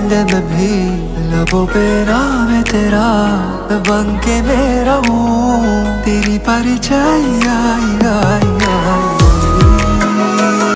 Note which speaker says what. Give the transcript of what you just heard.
Speaker 1: नींद में भी लबों पे नाम है तेरा, मैं बन के मैं रहूं तेरी परछाई आई